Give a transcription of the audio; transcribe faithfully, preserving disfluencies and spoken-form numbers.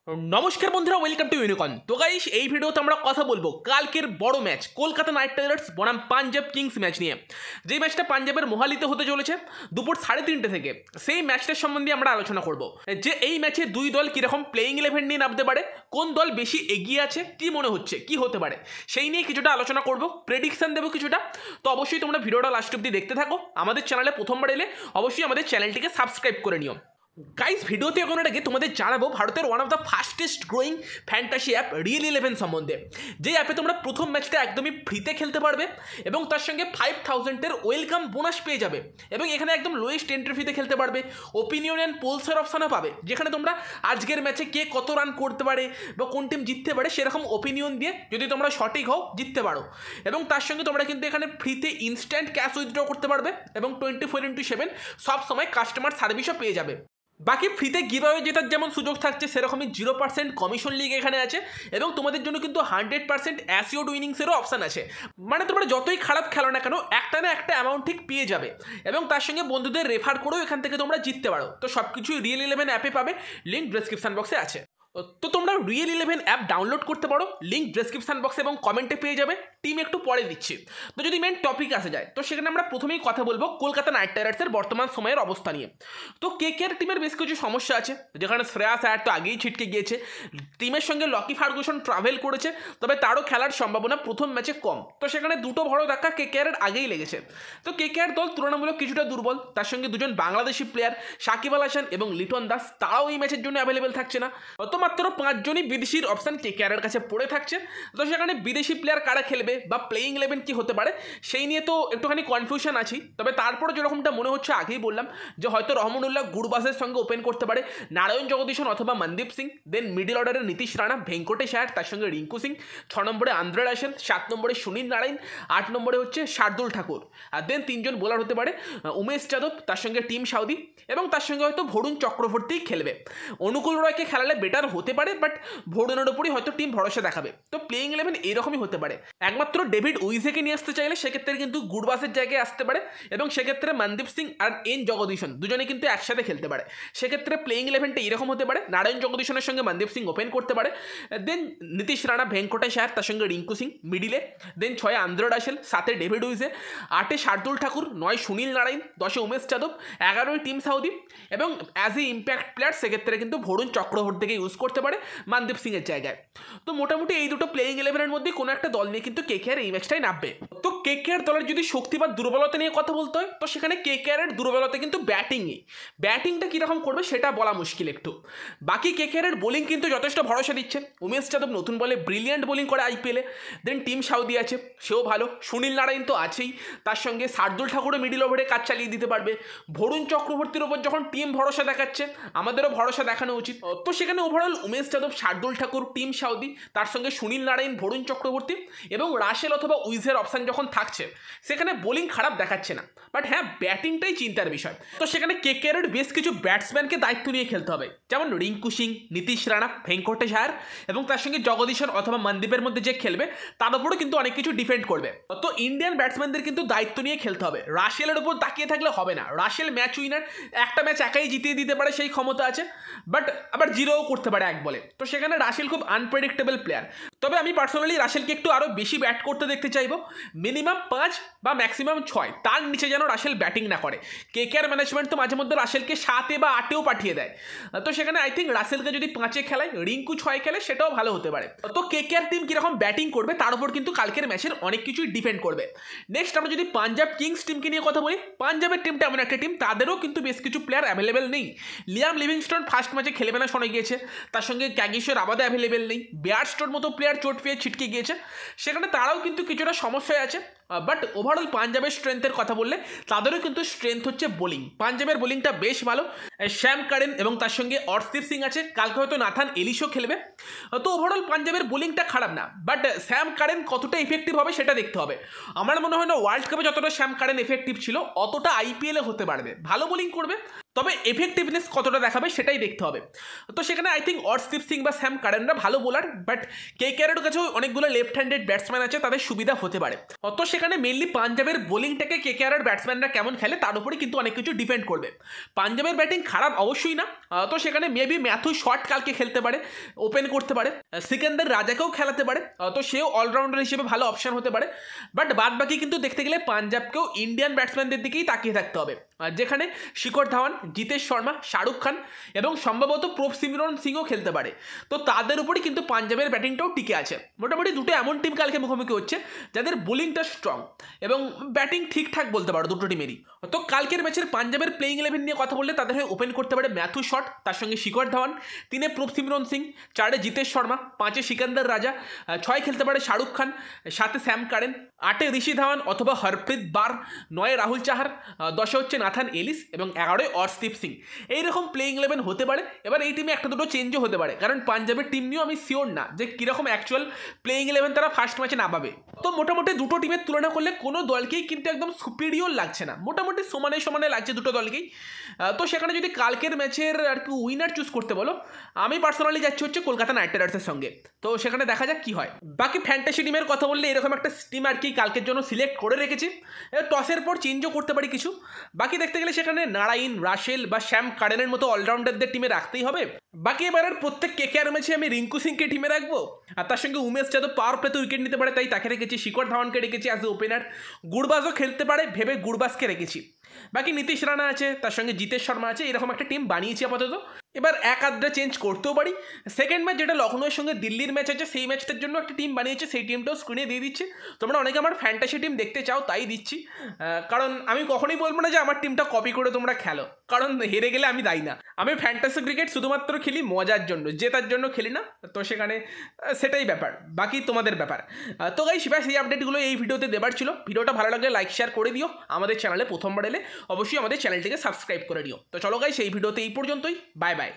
नमस्कार बंधुरा welcome to Unicorn. तो गाइस এই ভিডিওতে আমরা কথা বলবো কালকের বড় ম্যাচ কলকাতা নাইট রাইডার্স বনাম পাঞ্জাব কিংস ম্যাচ নিয়ে। যে ম্যাচটা পাঞ্জাবের মোহালিতে হতে চলেছে দুপুর সাড়ে তিনটে থেকে, সেই ম্যাচটার সম্বন্ধে আমরা আলোচনা করব যে এই ম্যাচে দুই দল কীরকম প্লেয়িং ইলেভেন নিয়ে নামতে পারে, কোন দল বেশি এগিয়ে আছে, কি মনে হচ্ছে কি হতে পারে সেই নিয়ে কিছুটা আলোচনা করব, প্রেডিকশন দেবো কিছুটা। তো অবশ্যই তোমরা ভিডিওটা লাস্ট অব্দি দেখতে থাকো। আমাদের চ্যানেলে প্রথমবার এলে অবশ্যই আমাদের চ্যানেলটিকে সাবস্ক্রাইব করে নিও। গাইস ভিডিওতে এগোনোর আগে তোমাদের জানাবো ভারতের one of the fastest growing fantasy app Real Eleven সম্বন্ধে। যে অ্যাপে তোমরা প্রথম ম্যাচটা একদমই ফ্রিতে খেলতে পারবে এবং তার সঙ্গে ফাইভ থাউজেন্ডের ওয়েলকাম বোনাস পেয়ে যাবে এবং এখানে একদম লোয়েস্ট এন্ট্রি ফিতে খেলতে পারবে। ওপিনিয়ন অ্যান্ড পোলসের অপশানও পাবে, যেখানে তোমরা আজকের ম্যাচে কে কত রান করতে পারে বা কোন টিম জিততে পারে সেরকম ওপিনিয়ন দিয়ে যদি তোমরা সঠিক হও জিততে পারো। এবং তার সঙ্গে তোমরা কিন্তু এখানে ফ্রিতে ইনস্ট্যান্ট ক্যাশ উইথড্র করতে পারবে এবং টোয়েন্টি ফোর ইন্টু সেভেন সবসময় কাস্টমার সার্ভিসও পেয়ে যাবে। বাকি ফ্রিতে গিভঅ্যাওয়ে জেতার যেমন সুযোগ থাকছে সেরকমই জিরো পার্সেন্ট কমিশন লিগ এখানে আছে এবং তোমাদের জন্য কিন্তু হান্ড্রেড পার্সেন্ট অ্যাসিওর্ড উইনিংসেরও অপশান আছে। মানে তোমরা যতই খারাপ খেলো না কেন একটা না একটা অ্যামাউন্ট ঠিক পেয়ে যাবে এবং তার সঙ্গে বন্ধুদের রেফার করেও এখান থেকে তোমরা জিততে পারো। তো সব কিছুই রিয়েল ইলেভেন অ্যাপে পাবে, লিঙ্ক ডেসক্রিপশন বক্সে আছে। তো তোমরা রিয়েল ইলেভেন অ্যাপ ডাউনলোড করতে পারো, লিঙ্ক ডেসক্রিপশন বক্সে এবং কমেন্টে পেয়ে যাবে। টিম একটু পরে দিচ্ছি। তো যদি মেন টপিক আসে যায় তো সেখানে আমরা প্রথমেই কথা বলবো কলকাতা নাইট রাইডার্সের বর্তমান সময়ের অবস্থা নিয়ে। তো কে কে আর টিমের বেশ কিছু সমস্যা আছে, যেখানে শ্রেয়াস আয়ার তো আগেই ছিটকে গিয়েছে, টিমের সঙ্গে লকি ফার্গুসন ট্রাভেল করেছে তবে তারও খেলার সম্ভাবনা প্রথম ম্যাচে কম। তো সেখানে দুটো বড় ধাক্কা কে কে আরের আগেই লেগেছে। তো কে কে আর দল তুলনামূলক কিছুটা দুর্বল, তার সঙ্গে দুজন বাংলাদেশি প্লেয়ার সাকিব আল হাসান এবং লিটন দাস তারাও এই ম্যাচের জন্য অ্যাভেলেবেল থাকছে না। তো মাত্র পাঁচজনই বিদেশির অপশান কে কে আরের কাছে পড়ে থাকছে। তো সেখানে বিদেশি প্লেয়ার কারা খেলবে বা প্লেয়িং ইলেভেন কি হতে পারে সেই নিয়ে তো একটুখানি কনফিউশন আছি। তবে তারপরে যেরকমটা মনে হচ্ছে আগেই বললাম যে হয়তো রহমানুল্লাহ গুরবাজের সঙ্গে ওপেন করতে পারে নারায়ণ জগদীশন অথবা মনদীপ সিং, দেন মিডিল অর্ডারে নীতিশ রানা, ভেঙ্কটেশ আয়ার, তার সঙ্গে রিঙ্কু সিং, ছ নম্বরে আন্দ্রে রাসেল, সাত নম্বরে সুনীল নারায়ণ, আট নম্বরে হচ্ছে শার্দুল ঠাকুর, আর দেন তিনজন বোলার হতে পারে উমেশ যাদব, তার সঙ্গে টিম সাউদি এবং তার সঙ্গে হয়তো ভরুণ চক্রবর্তীই খেলবে। অনুকূল রয়কে খেলালে বেটার হতে পারে, বাট ভরুণের ওপরই হয়তো টিম ভরসা দেখাবে। তো প্লেয়িং ইলেভেন এইরকমই হতে পারে। একমাত্র ডেভিড উইজেকে নিয়ে আসতে চাইলে সেক্ষেত্রে কিন্তু গুরবাসের জায়গায় আসতে পারে এবং সেক্ষেত্রে মনদীপ সিং আর এন জগদীশন দুজনে কিন্তু একসাথে খেলতে পারে। সেক্ষেত্রে প্লেয়িং ইলেভেনটা এরকম হতে পারে, নারায়ণ জগদীশনের সঙ্গে মনদীপ সিং ওপেন করতে পারে, দেন নীতিশ রানা, ভেঙ্কটেশ আয়ার, তার সঙ্গে রিঙ্কু সিং মিডিলে, দেন ছয়ে আন্দ্রে রাসেল, সাতে ডেভিড উইজে, আটে শার্দুল ঠাকুর, নয় সুনীল নারায়ণ, দশে উমেশ যাদব, এগারোই টিম সাউদি এবং অ্যাজ এ ইম্প্যাক্ট প্লেয়ার সেক্ষেত্রে কিন্তু ভরুণ চক্রবর্তীকে ইউজ করতে পারে মনদীপ সিংয়ের জায়গায়। তো মোটামুটি এই দুটো প্লেয়িং ইলেভেনের মধ্যে কোনো একটা দল নিয়ে কিন্তু কে কে আর এই ম্যাচটাই নামবে। তো কে কে আর দলের যদি শক্তি বা দুর্বলতা নিয়ে কথা বলতে হয় তো সেখানে কে কে আর দুর্বলতা কিন্তু ব্যাটিংয়ে। ব্যাটিংটা কীরকম করবে সেটা বলা মুশকিল একটু। বাকি কে কে আর বোলিং কিন্তু যথেষ্ট ভরসা দিচ্ছে। উমেশ যাদব নতুন বলে ব্রিলিয়ান্ট বোলিং করে আইপিএলে, দেন টিম সাউদি আছে সেও ভালো, সুনীল নারায়ণ তো আছেই, তার সঙ্গে শার্দুল ঠাকুরও মিডিল ওভারে কাজ চালিয়ে দিতে পারবে। ভরুণ চক্রবর্তীর ওপর যখন টিম ভরসা দেখাচ্ছে আমাদেরও ভরসা দেখানো উচিত। তো সেখানে overall Umesh Yadav, Shardul Thakur, Tim Southee, তার সঙ্গে সুনীল নারায়ণ, ভরুণ চক্রবর্তী এবং রাসেল অথবা উইজের অপশান যখন থাকছে সেখানে বোলিং খারাপ দেখাচ্ছে না, বাট হ্যাঁ ব্যাটিংটাই চিন্তার বিষয়। তো সেখানে কে কে আরের বেশ কিছু ব্যাটসম্যানকে দায়িত্ব নিয়ে খেলতে হবে, যেমন রিঙ্কু সিং, নীতিশ রানা, ভেঙ্কটেশ আয়ার এবং তার সঙ্গে জগদীশন অথবা মনদীপের মধ্যে যে খেলবে তার উপরও কিন্তু অনেক কিছু ডিপেন্ড করবে। তো ইন্ডিয়ান ব্যাটসম্যানদের কিন্তু দায়িত্ব নিয়ে খেলতে হবে, রাসেলের উপর তাকিয়ে থাকলে হবে না। রাসেল ম্যাচ উইনার, একটা ম্যাচ একাই জিতিয়ে দিতে পারে সেই ক্ষমতা আছে, বাট আবার জিরোও করতে পারে এক বলে। তো সেখানে রাসেল খুব আনপ্রেডিক্টেবল প্লেয়ার। তবে আমি পার্সোনালি রাসেলকে একটু আরও বেশি ব্যাট করতে দেখতে চাইবো, মিনিমাম পাঁচ বা ম্যাক্সিমাম ছয়, তার নিচে যেন রাসেল ব্যাটিং না করে। কে কে আর ম্যানেজমেন্ট তো মাঝে মধ্যে রাসেলকে সাতে বা আটেও পাঠিয়ে দেয়। তো সেখানে আই থিঙ্ক রাসেলকে যদি পাঁচে খেলায়, রিঙ্কু ছয় খেলে সেটাও ভালো হতে পারে। তো কে কে আর টিম কীরকম ব্যাটিং করবে তার উপর কিন্তু কালকের ম্যাচের অনেক কিছুই ডিপেন্ড করবে। নেক্সট আমরা যদি পাঞ্জাব কিংস টিমকে নিয়ে কথা বলি, পাঞ্জাবের টিমটা এমন একটা টিম তাদেরও কিন্তু বেশ কিছু প্লেয়ার অ্যাভেলেবেল নেই। লিয়াম লিভিংস্টোন ফার্স্ট ম্যাচে খেলবে না শোনা গিয়েছে, তার সঙ্গে ক্যাগিসের আবাদা অ্যাভেলেবেল নেই, বেয়ারস্টোর মতো প্লেয়ার চোট পেয়ে ছিটকে গিয়েছে, সেখানে তারাও কিন্তু কিছুটা সমস্যায় আছে। বাট ওভারঅল পাঞ্জাবের স্ট্রেংথের কথা বললে তাদেরও কিন্তু স্ট্রেংথ হচ্ছে বোলিং। পাঞ্জাবের বোলিংটা বেশ ভালো, শ্যাম কারেন এবং তার সঙ্গে অর্শদীপ সিং আছে, কালকে হয়তো নাথান এলিশও খেলবে। তো ওভারঅল পাঞ্জাবের বোলিংটা খারাপ না, বাট শ্যাম কারেন কতটা ইফেক্টিভ হবে সেটা দেখতে হবে। আমার মনে হয় না ওয়ার্ল্ড কাপে যতটা শ্যাম কারেন এফেক্টিভ ছিল অতটা আইপিএলে হতে পারবে। ভালো বোলিং করবে, তবে এফেক্টিভনেস কতটা দেখাবে সেটাই দেখতে হবে। তো সেখানে আই থিঙ্ক অর্শদীপ সিং বা শ্যাম কারেনরা ভালো বোলার, বাট কে কে আরের কাছেও অনেকগুলো লেফট হ্যান্ডেড ব্যাটসম্যান আছে, তাদের সুবিধা হতে পারে। তো সেখানে মেনলি পাঞ্জাবের বোলিংটাকে কেকেআরের ব্যাটসম্যানরা কেমন খেলে তার উপরে কিন্তু অনেক কিছু ডিপেন্ড করবে। পাঞ্জাবের ব্যাটিং খারাপ অবশ্যই না, তো সেখানে মেবি ম্যাথু শট কালকে খেলতে পারে, ওপেন করতে পারে, সিকান্দার রাজাকেও খেলাতে পারে, তো সেও অলরাউন্ডার হিসেবে ভালো অপশন হতে পারে। বাট বাদ বাকি কিন্তু দেখতে গেলে পাঞ্জাবকেও ইন্ডিয়ান ব্যাটসম্যানদের দিকেই তাকিয়ে থাকতে হবে, যেখানে শিখর ধাওয়ান, জিতেশ শর্মা, শাহরুখ খান এবং সম্ভবত প্রভসিমরন সিংও খেলতে পারে। তো তাদের উপরই কিন্তু পাঞ্জাবের ব্যাটিংটাও টিকে আছে। মোটামুটি দুটো এমন টিম কালকে মুখোমুখি হচ্ছে যাদের বোলিংটা স্ট্রং এবং ব্যাটিং ঠিকঠাক বলতে পারো দুটো টিমেরই। তো কালকের ম্যাচের পাঞ্জাবের প্লেইং ইলেভেন নিয়ে কথা বললে তাদের হয়ে ওপেন করতে পারে ম্যাথু শট, তার সঙ্গে শিখর ধাওয়ান, তিনে প্রভসিমরন সিং, চারে জিতেশ শর্মা, পাঁচে সিকান্দার রাজা, ছয় খেলতে পারে শাহরুখ খান, সাতে স্যাম কারেন, আটে ঋষি ধাওয়ান অথবা হরপ্রীত বার, নয়ে রাহুল চাহার, দশে হচ্ছে নাথান এলিস এবং এগারোয় অর্শদীপ সিং। এইরকম প্লেইং ইলেভেন হতে পারে। এবার এই টিমে একটা দুটো চেঞ্জও হতে পারে, কারণ পাঞ্জাবের টিম নিয়েও আমি শিওর না যে কীরকম অ্যাকচুয়াল প্লেইং ইলেভেন তারা ফার্স্ট ম্যাচে নামাবে। তো মোটামুটি দুটো টিমের তুলনা করলে কোনো দলকেই কিন্তু একদম সুপিরিয়র লাগছে না, মোটামুটি সমানে সমানে লাগছে দুটো দলকেই। তো সেখানে যদি কালকের ম্যাচের আর কি উইনার চুজ করতে বলো, আমি পার্সোনালি যাচ্ছি হচ্ছে কলকাতা নাইট রাইডার্সের সঙ্গে। তো সেখানে দেখা যাক কী হয়। বাকি ফ্যান্টাসি টিমের কথা বললে এরকম একটা টিম আর কি কালকের জন্য সিলেক্ট করে রেখেছি, টসের পর চেঞ্জও করতে পারি কিছু। বাকি দেখতে গেলে সেখানে নারাইন, রাসেল বা শ্যাম কারেনের মতো অলরাউন্ডারদের টিমে রাখতেই হবে। বাকি এবারের প্রত্যেক কেকেআর ম্যাচে আমি রিঙ্কু সিংকে টিমে রাখবো, আর তার সঙ্গে উমেশ যাদব পাওয়ার প্লেতে উইকেট নিতে পারে তাই তাকে রেখেছি, শিখর ধাওয়ানকে রেখেছি অ্যাজ এ ওপেনার, গুরবাজও খেলতে পারে ভেবে গুরবাজকে রেখেছি। বাকি নীতিশ রানা আছে, তার সঙ্গে জিতেশ শর্মা আছে, এরকম একটা টিম বানিয়েছি আপাতত। এবার এক আধটা চেঞ্জ করতেও পারি। সেকেন্ড ম্যাচ যেটা লখনৌয়ের সঙ্গে দিল্লির ম্যাচ আছে সেই ম্যাচটার জন্য একটা টিম বানিয়েছে, সেই টিমটাও স্ক্রিনে দিয়ে দিচ্ছে। তোমরা অনেকে আমার ফ্যান্টাসি টিম দেখতে চাও তাই দিচ্ছি, কারণ আমি কখনোই বলবো না যে আমার টিমটা কপি করে তোমরা খেলো, কারণ হেরে গেলে আমি দায়ী না। আমি ফ্যান্টাসি ক্রিকেট শুধুমাত্র খেলি মজার জন্য, জেতার জন্য খেলি না। তো সেখানে সেটাই ব্যাপার, বাকি তোমাদের ব্যাপার। তো গাইস ব্যাস এই আপডেটগুলো এই ভিডিওতে দেবার ছিল। ভিডিওটা ভালো লাগলে লাইক শেয়ার করে দিও, আমাদের চ্যানেলে প্রথমবার এলে অবশ্যই আমাদের চ্যানেলটিকে সাবস্ক্রাইব করে দিও। তো চলো গাইস এই ভিডিওতে এই পর্যন্তই, বাই বাই।